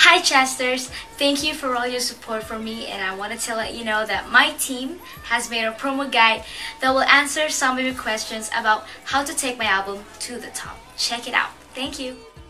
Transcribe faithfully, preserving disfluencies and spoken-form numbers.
Hi Chasters, thank you for all your support for me, and I wanted to let you know that my team has made a promo guide that will answer some of your questions about how to take my album to the top. Check it out. Thank you.